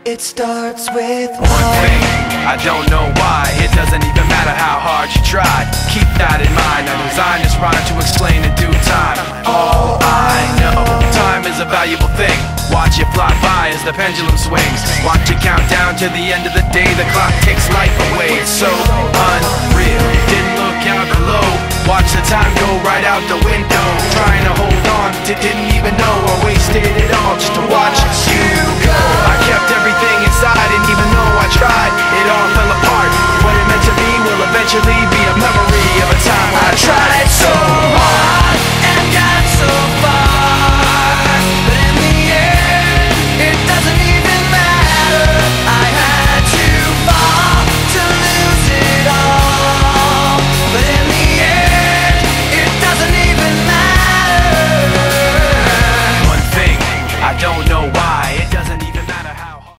It starts with one thing, I don't know why. It doesn't even matter how hard you try. Keep that in mind. I designed this rhyme to explain in due time. All I know, time is a valuable thing. Watch it fly by as the pendulum swings. Watch it count down to the end of the day. The clock takes life away. It's so unreal. Didn't look out below. Watch the time go right out the window. Trying to hold on to didn't even know or wasted